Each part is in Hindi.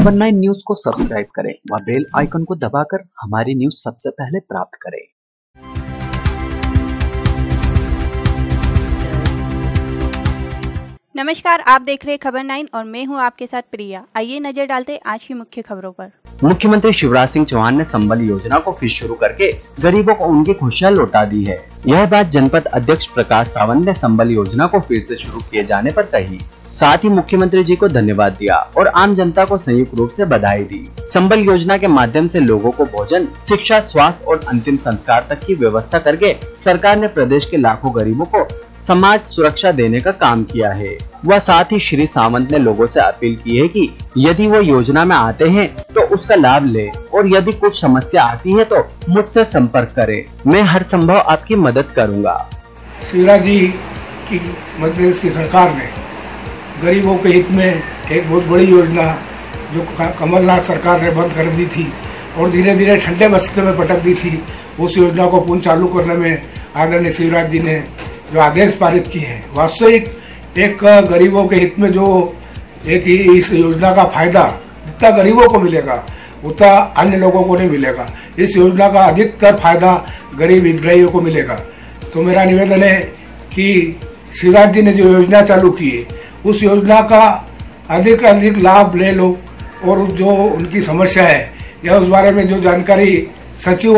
खबर 9 न्यूज को सब्सक्राइब करें व बेल आइकन को दबाकर हमारी न्यूज सबसे पहले प्राप्त करें। नमस्कार, आप देख रहे हैं खबर 9 और मैं हूं आपके साथ प्रिया। आइए नजर डालते आज की मुख्य खबरों पर। मुख्यमंत्री शिवराज सिंह चौहान ने संबल योजना को फिर शुरू करके गरीबों को उनकी खुशियां लौटा दी है। यह बात जनपद अध्यक्ष प्रकाश सावंत ने संबल योजना को फिर से शुरू किए जाने पर कही। साथ ही मुख्यमंत्री जी को धन्यवाद दिया और आम जनता को संयुक्त रूप से बधाई दी। संबल योजना के माध्यम से लोगों को भोजन, शिक्षा, स्वास्थ्य और अंतिम संस्कार तक की व्यवस्था करके सरकार ने प्रदेश के लाखों गरीबों को समाज सुरक्षा देने का काम किया है। वह साथ ही श्री सावंत ने लोगों से अपील की है कि यदि वो योजना में आते हैं तो उसका लाभ ले और यदि कुछ समस्या आती है तो मुझसे संपर्क करें। मैं हर संभव आपकी मदद करूंगा। शिवराज जी की मध्य प्रदेश की सरकार ने गरीबों के हित में एक बहुत बड़ी योजना जो कमलनाथ सरकार ने बंद कर दी थी और धीरे धीरे ठंडे बस्ते में पटक दी थी, उस योजना को पुनः चालू करने में आदरणीय शिवराज जी ने जो आदेश पारित किए हैं, वास्तविक एक गरीबों के हित में जो एक ही इस योजना का फायदा जितना गरीबों को मिलेगा उतना अन्य लोगों को नहीं मिलेगा। इस योजना का अधिकतर फायदा गरीब हितग्राहियों को मिलेगा। तो मेरा निवेदन है कि शिवराज जी ने जो योजना चालू की है उस योजना का अधिक लाभ ले लो और जो उनकी समस्या है या उस बारे में जो जानकारी सचिव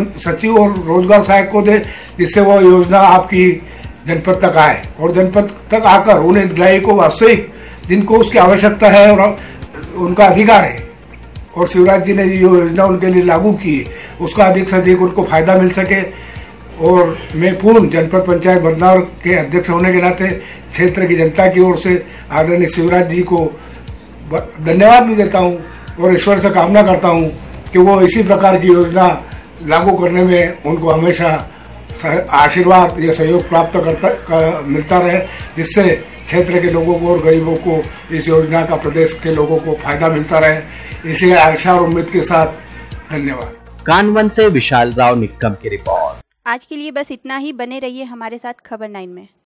और रोजगार सहायक को दे, जिससे वो योजना आपकी जनपद तक आए और जनपद तक आकर उन हितग्राही को वास्तविक जिनको उसकी आवश्यकता है और उनका अधिकार है और शिवराज जी ने जो योजना उनके लिए लागू की उसका अधिक से अधिक उनको फायदा मिल सके। और मैं पूर्ण जनपद पंचायत बदनावर के अध्यक्ष होने के नाते क्षेत्र की जनता की ओर से आदरणीय शिवराज जी को धन्यवाद भी देता हूँ और ईश्वर से कामना करता हूँ कि वो इसी प्रकार की योजना लागू करने में उनको हमेशा आशीर्वाद या सहयोग प्राप्त मिलता रहे, जिससे क्षेत्र के लोगों को और गरीबों को इस योजना का प्रदेश के लोगों को फायदा मिलता रहे। इसी आशा और उम्मीद के साथ धन्यवाद। कानवन से विशाल राव निक्कम की रिपोर्ट। आज के लिए बस इतना ही। बने रहिए हमारे साथ खबर 9 में।